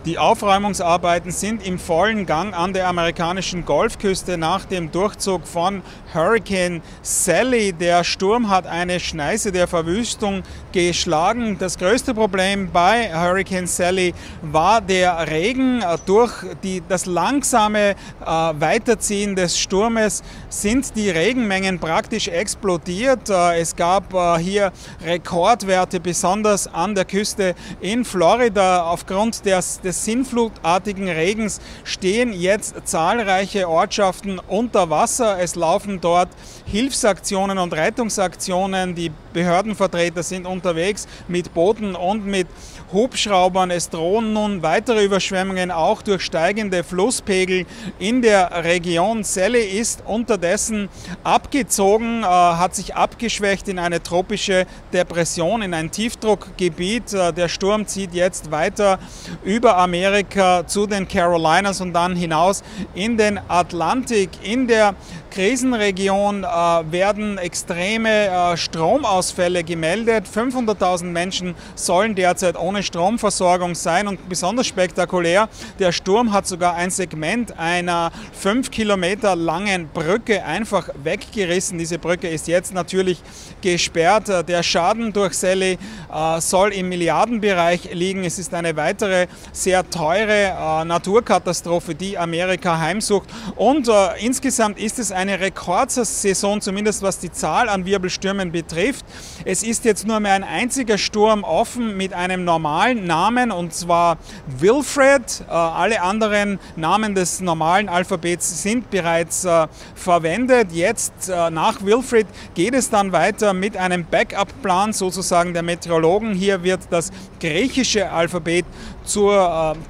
Die Aufräumungsarbeiten sind im vollen Gang an der amerikanischen Golfküste nach dem Durchzug von Hurricane Sally. Der Sturm hat eine Schneise der Verwüstung geschlagen. Das größte Problem bei Hurricane Sally war der Regen. Durch das langsame Weiterziehen des Sturmes sind die Regenmengen praktisch explodiert. Es gab hier Rekordwerte, besonders an der Küste in Florida. Aufgrund des sinnflutartigen Regens stehen jetzt zahlreiche Ortschaften unter Wasser. Es laufen dort Hilfsaktionen und Rettungsaktionen. Die Behördenvertreter sind unterwegs mit Booten und mit Hubschraubern. Es drohen nun weitere Überschwemmungen, auch durch steigende Flusspegel in der Region. Sally ist unterdessen abgezogen, hat sich abgeschwächt in eine tropische Depression, in ein Tiefdruckgebiet. Der Sturm zieht jetzt weiter über Amerika zu den Carolinas und dann hinaus in den Atlantik. In der Krisenregion werden extreme Stromausfälle gemeldet. 500.000 Menschen sollen derzeit ohne Stromversorgung sein und besonders spektakulär, der Sturm hat sogar ein Segment einer 5 Kilometer langen Brücke einfach weggerissen. Diese Brücke ist jetzt natürlich gesperrt. Der Schaden durch Sally soll im Milliardenbereich liegen. Es ist eine weitere sehr teure Naturkatastrophe, die Amerika heimsucht. Und insgesamt ist es eine Rekordsaison, zumindest was die Zahl an Wirbelstürmen betrifft. Es ist jetzt nur mehr ein einziger Sturm offen mit einem normalen Namen, und zwar Wilfred. Alle anderen Namen des normalen Alphabets sind bereits verwendet. Jetzt nach Wilfred geht es dann weiter mit einem Backup-Plan sozusagen der Meteorologen. Hier wird das griechische Alphabet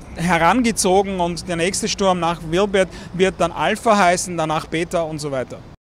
herangezogen und der nächste Sturm nach Wilbert wird dann Alpha heißen, danach Beta und so weiter.